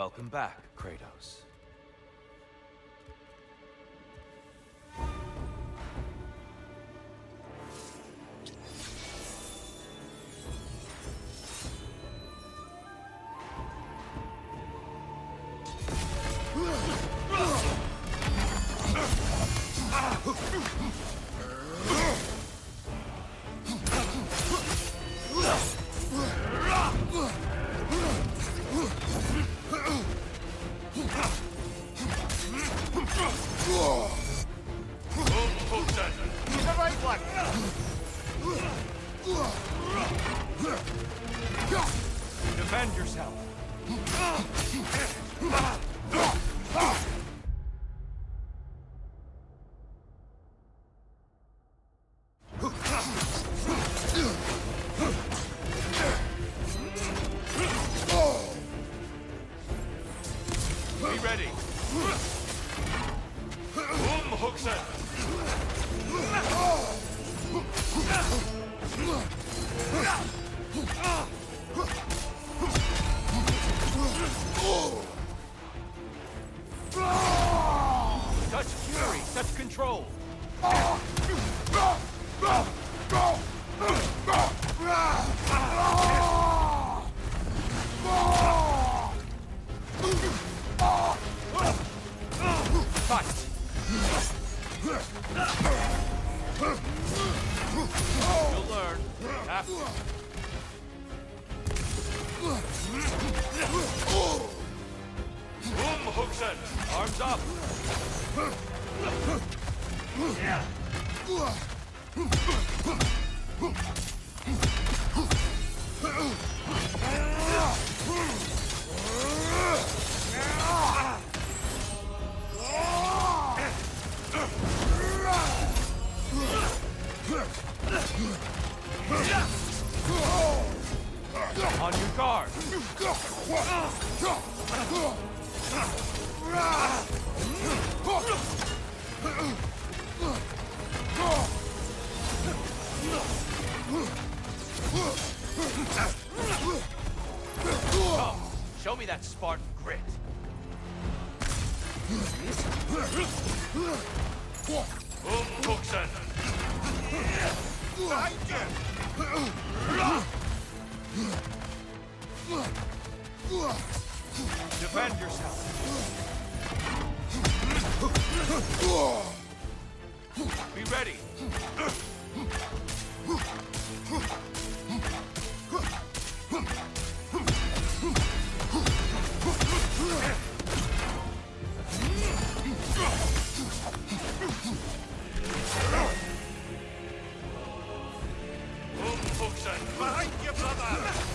Welcome back, Kratos. Defend yourself. Be ready. Umhuxen. Such fury, such control. Fight. You'll learn. After. Umhuxen! Arms up! On your guard! Come, show me that Spartan grit. Umhuxen! Defend yourself. Be ready. Umhuxen, behind you, brother!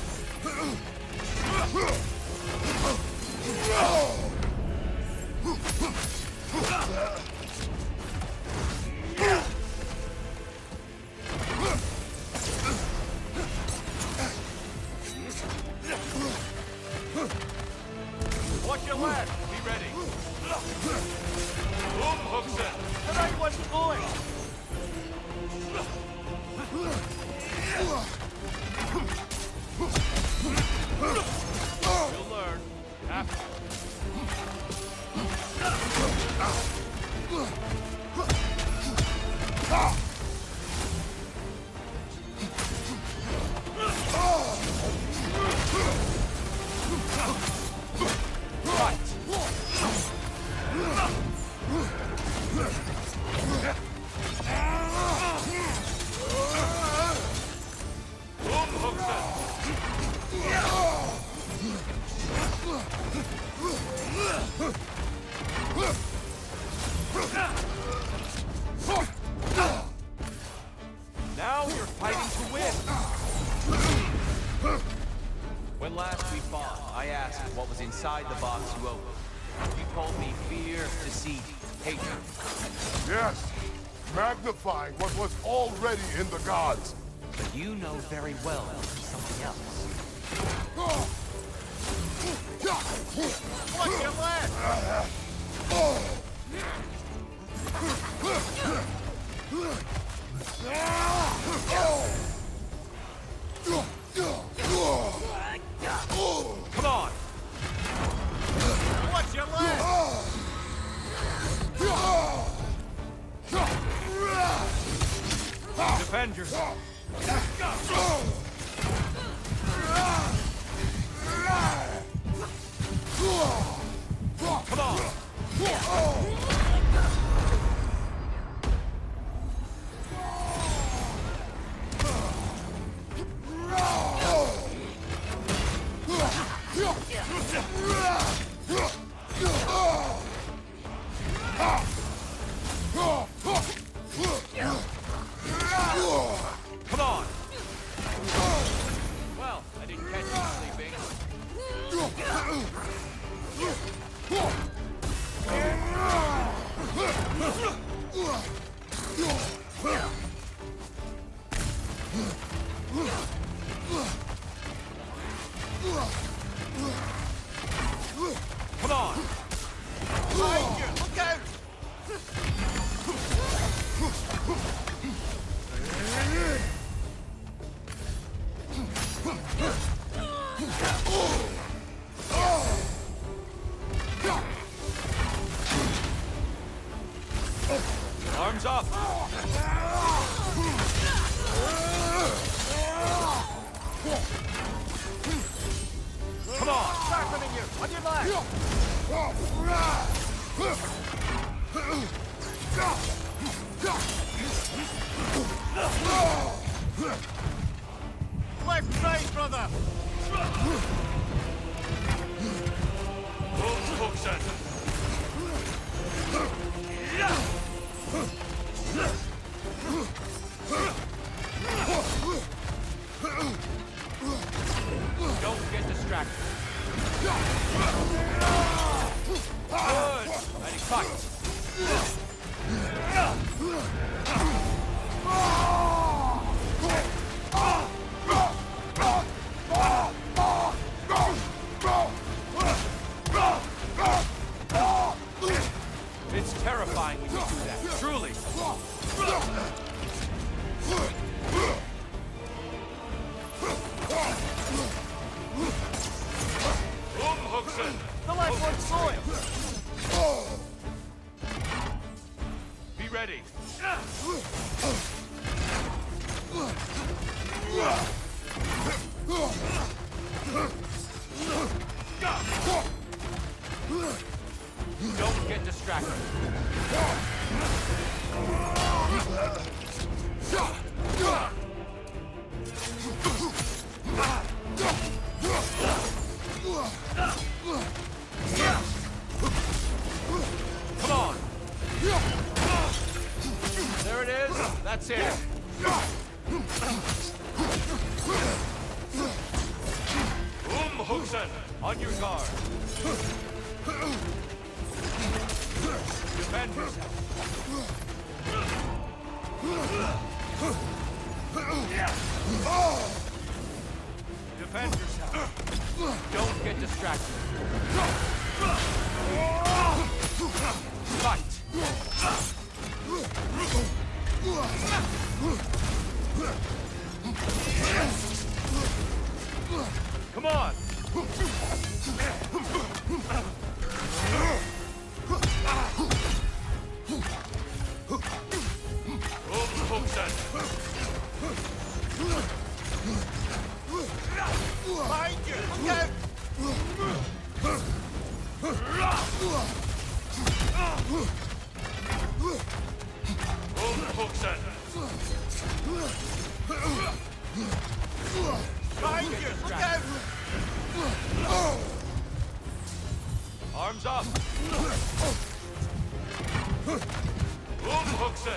Watch your left. Be ready. Umhuxen. The right one's pulling. You'll learn. After. Now you're fighting to win! When last we fought, I asked what was inside the box you opened. You told me fear, deceit, hatred. Yes, magnifying what was already in the gods. But you know very well there's something else. Watch your left! Come on! Defend yourself. Come on. Come on. Well, I didn't catch you sleeping. Come on. Look out! Arms up! Come on! Sharpening you! On your left! Left side, brother! Hookson! Don't get distracted. Good! Ready, fight! It's terrifying when you do that, truly. Hookson! The left one's soil! Be ready. Don't get distracted. Come on. There it is. That's it. Hookson, on your guard. Defend yourself. Defend yourself. Don't get distracted. Fight. Come on. Hookson. Behind you! Look out! Hookson. Behind you! Look out! Arms up! Hookson!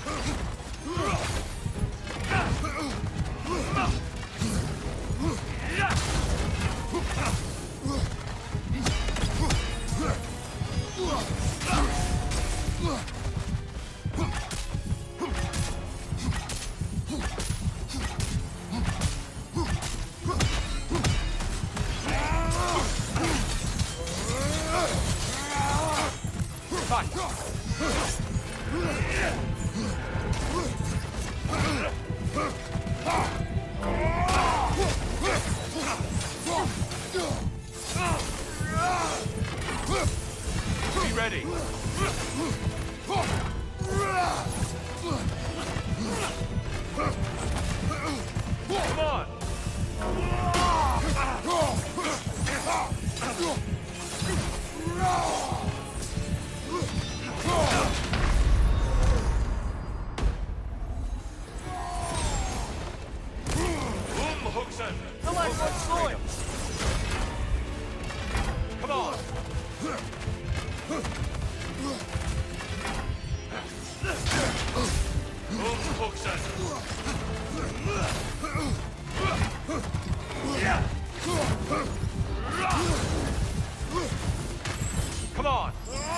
Be ready. Come on! The last one's going! Come on! Come on!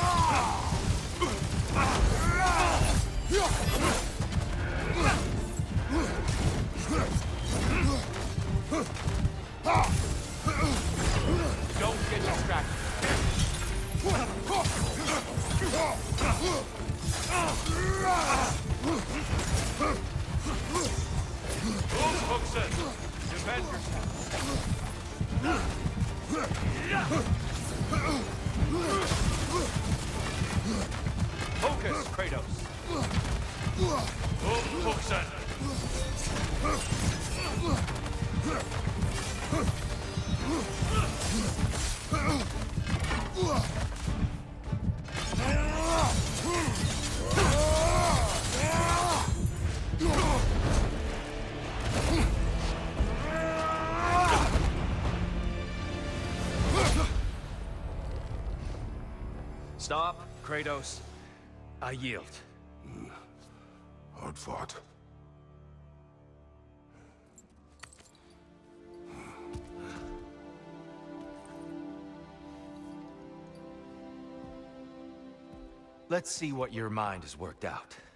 Don't get distracted. Defend yourself. Focus, Kratos. Stop, Kratos. I yield. Hard fought. Let's see what your mind has worked out.